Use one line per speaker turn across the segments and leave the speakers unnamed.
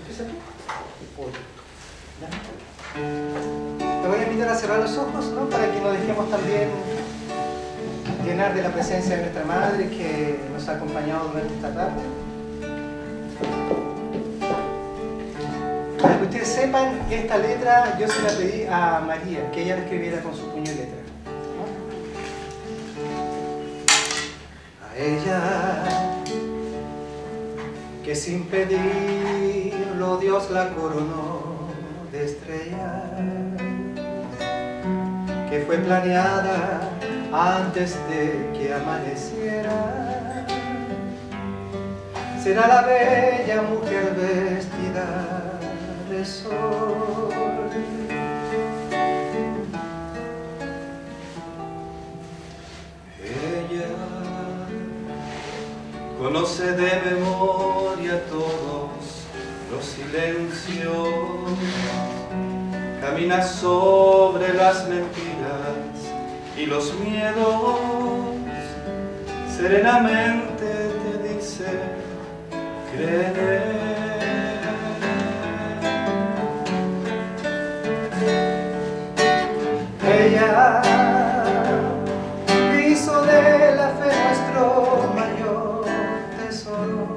¿Empieza tú? Te voy a invitar a cerrar los ojos, ¿no? Para que nos dejemos también llenar de la presencia de nuestra Madre que nos ha acompañado durante esta tarde. Para que ustedes sepan, esta letra yo se la pedí a María, que ella la escribiera con su puño y letra, ¿no? A ella, que sin pedirlo Dios la coronó de estrella, que fue planeada antes de que amaneciera. Será la bella mujer vestida de sol. Ella conoce de memoria todos los silencios, camina sobre las mentiras y los miedos, serenamente te dice, créeme. Ella hizo de la fe nuestro mayor tesoro,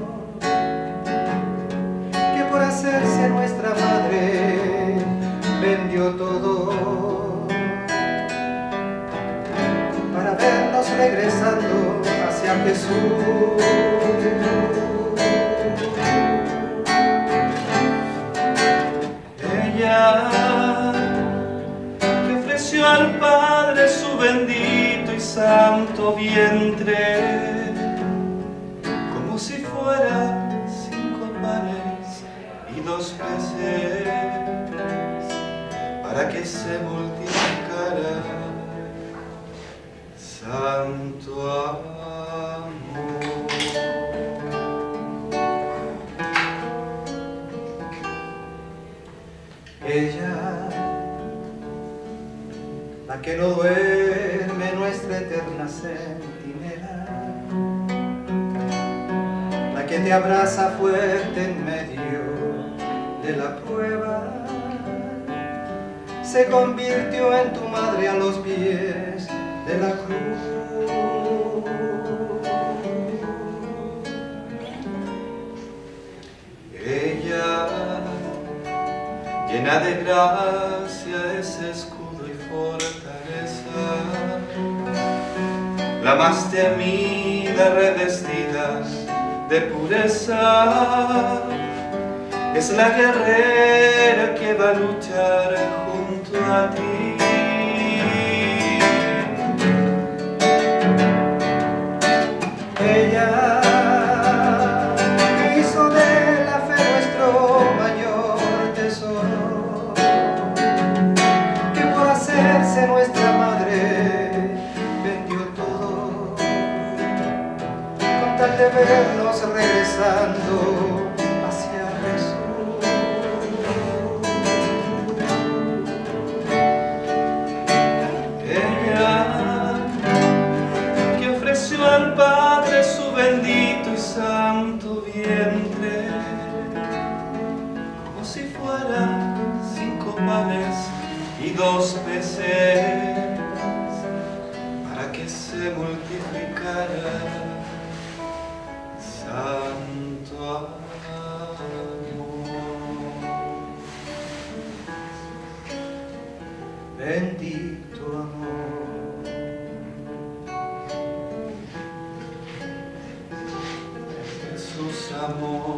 que por hacerse nuestra madre vendió todo para vernos regresando hacia Jesús. Ella que ofreció al Padre su bendito y santo vientre, como si fuera 5 panes y 2 peces, para que se multiplicara santo amor. Ella, la que no duerme, nuestra eterna centinela, la que te abraza fuerte en medio de la prueba, se convirtió en tu madre a los pies de la cruz. Ella, llena de gracia, es escudo y fortaleza, la más temida, revestida de pureza, es la guerrera que va a luchar junto a ti. Ella hizo de la fe nuestro mayor tesoro, que por hacerse nuestra madre vendió todo, con tal de vernos regresando hacia Jesús. Ella que ofreció al Padre su bendito y santo vientre, como si fueran 5 panes y 2 peces, para que se multiplicara santo amor. Bendito amor. Jesús amor.